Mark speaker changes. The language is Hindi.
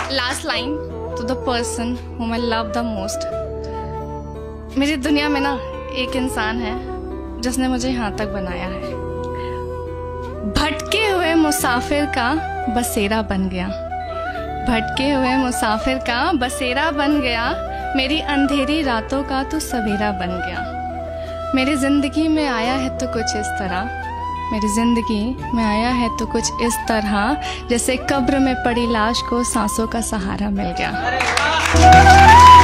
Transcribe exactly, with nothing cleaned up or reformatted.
Speaker 1: Last line to the person whom I love the most। मेरी दुनिया में ना एक इंसान है जिसने मुझे यहाँ तक बनाया है। भटके हुए मुसाफिर का बसेरा बन गया, भटके हुए मुसाफिर का बसेरा बन गया, मेरी अंधेरी रातों का तो सवेरा बन गया। मेरी जिंदगी में आया है तो कुछ इस तरह, मेरी जिंदगी में आया है तो कुछ इस तरह, जैसे कब्र में पड़ी लाश को सांसों का सहारा मिल गया।